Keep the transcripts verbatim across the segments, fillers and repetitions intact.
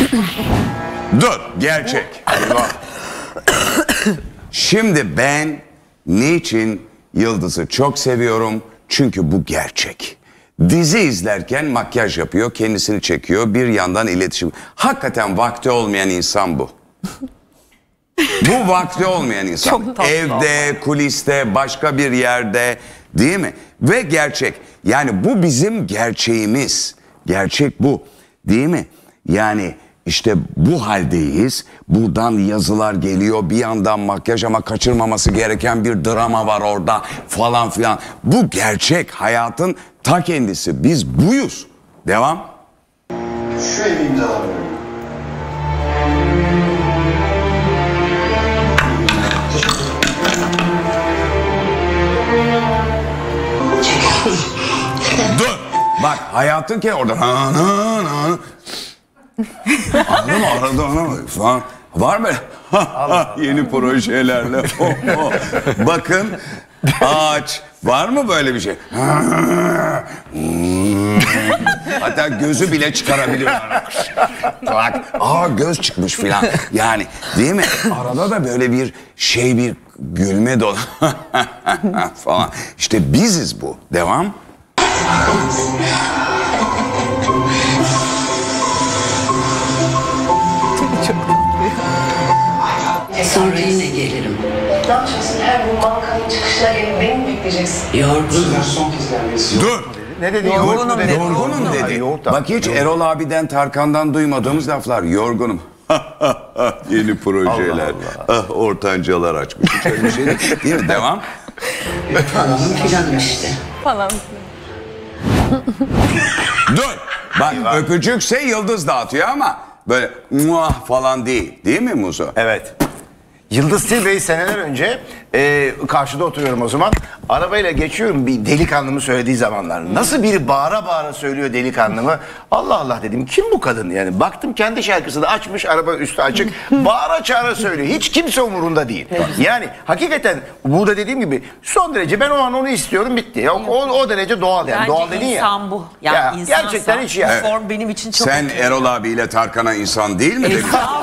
Dur, gerçek. Şimdi ben niçin Yıldız'ı çok seviyorum? Çünkü bu gerçek. Dizi izlerken makyaj yapıyor, kendisini çekiyor, bir yandan iletişim. Hakikaten vakti olmayan insan bu. Bu vakti olmayan insan. Evde, kuliste, başka bir yerde, değil mi? Ve gerçek. Yani bu bizim gerçeğimiz. Gerçek bu. Değil mi? Yani işte bu haldeyiz. Buradan yazılar geliyor. Bir yandan makyaj ama kaçırmaması gereken bir drama var orada falan filan. Bu gerçek. Hayatın ta kendisi. Biz buyuz. Devam. Şu evi imzalamıyorum. Dur. Bak hayatın ki orada. Anladın mı? Arada ona falan. Var mı? Yeni projelerle. Bakın ağaç. Var mı böyle bir şey? Hatta gözü bile çıkarabiliyor. Bak, aa göz çıkmış filan. Yani değil mi? Arada da böyle bir şey, bir gülme dolu falan. İşte biziz bu. Devam. Sonra yine gelirim. Ne yapacaksın? Her gün bankanın çıkışına gelip beni mi bekleyeceksin? Yorgunum. Son kez gelmesi. Dur. Ne dedi? Yorgunum dedi. Yorgunum dedi. Bak hiç Erol abiden, Tarkan'dan duymadığımız laflar. Yorgunum. Yeni projeler. Allah Allah. Ah, ortancalar açmış. Hiç öyle bir şey değil, değil mi? Devam. Falan filan işte. Falan. Dur. Bak öpücükse Yıldız dağıtıyor ama böyle muah falan değil. Değil mi Muzo? Evet. Yıldız Tilbe'yi seneler önce e, karşıda oturuyorum o zaman. Arabayla geçiyorum, bir delikanlımı söylediği zamanlar. Nasıl biri bağıra bağıra söylüyor delikanlımı. Allah Allah dedim, kim bu kadın yani. Baktım kendi şarkısını açmış, araba üstü açık. Bağıra çağıra söylüyor. Hiç kimse umurunda değil. Yani hakikaten burada dediğim gibi son derece ben o an onu istiyorum, bitti. O, o, o derece doğal yani. Bence Doğal Doğal dedin ya. insan bu. Yani Ya, insansa, gerçekten hiç ya. bu form benim için çok Sen önemli. Erol abiyle Tarkan'a insan değil mi?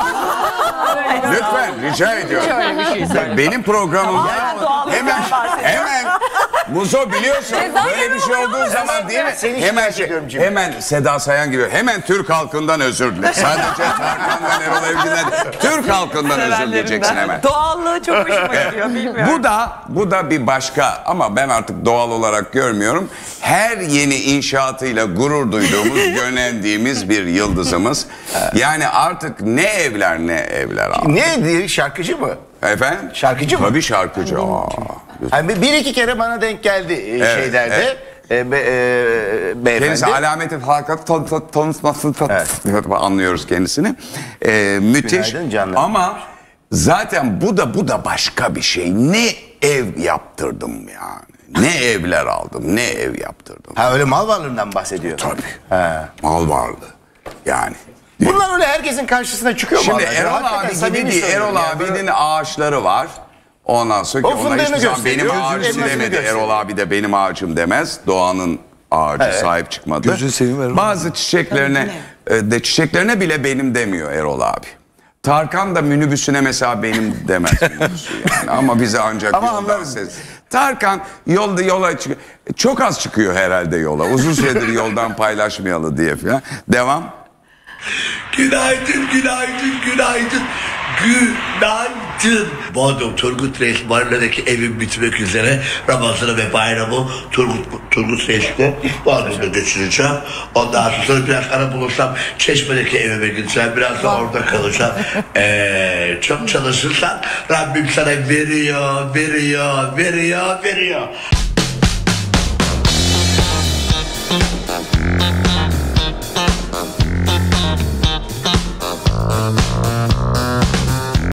Lütfen rica ediyorum. Benim programımda hemen hemen Muzo biliyorsun böyle bir şey olduğu zaman değil mi? Hemen şey, hemen Seda Sayan gibi hemen Türk halkından özür dile. Sadece Tarkan'dan Erol Evgin'den Türk halkından özür dileyeceksin hemen. Doğallığı çok hoşuma gidiyor, bilmiyorum. Bu da bu da bir başka ama ben artık doğal olarak görmüyorum. Her yeni inşaatıyla gurur duyduğumuz, gönendiğimiz bir yıldızımız. Yani artık ne evler ne evler abi. Ne diyor, şarkıcı mı? Efendim? Şarkıcı mı? Tabii şarkıcı. Aa. Yani bir iki kere bana denk geldi e, Evet, şeylerde. evet. E, be, e, beyefendi. Kendisi alameti fakat tan, tan, tanıtmasın Evet. anlıyoruz kendisini. Ee, müthiş. Günaydın canım. Ama zaten bu da bu da başka bir şey. Ne ev yaptırdım yani. Ne evler aldım, ne ev yaptırdım. Ha, öyle mal varlığından bahsediyor. Tabii. He. Mal varlığı. Yani. Bunlar öyle herkesin karşısına çıkıyor mu? Şimdi vallahi? Erol Hakikaten abi samimi gibi değil. söylüyorum Erol yani. abinin Böyle- ağaçları var. Ondan sonra ki O ona fındığını hiçbir zaman gösteriyor, benim ağacım gözünün elmasını demedi. gösteriyor. Erol abi de benim ağacım demez. Doğanın ağacı Evet. sahip çıkmadı. Gözünü seveyim Erol. Bazı çiçeklerine e, de çiçeklerine bile benim demiyor Erol abi. Tarkan da minibüsüne mesela benim demez minibüsü yani. Ama bize ancak Ama yoldan anlarız. ses. Tarkan yolda yola çıkıyor. Çok az çıkıyor herhalde yola. Uzun süredir yoldan paylaşmayalı diye falan. Devam. Günaydın, günaydın, günaydın, günaydın. Bodrum Turgut Reis Marina'daki evim bitmek üzere. Ramazan'ı ve bayramı Turgut, Turgut Reis'te Bodrum'da geçireceğim. Ondan sonra biraz ara bulursam Çeşme'deki evime gideceğim. Biraz da orada kalacağım. Ee, çok çalışırsan Rabbim sana veriyor, veriyor, veriyor, veriyor.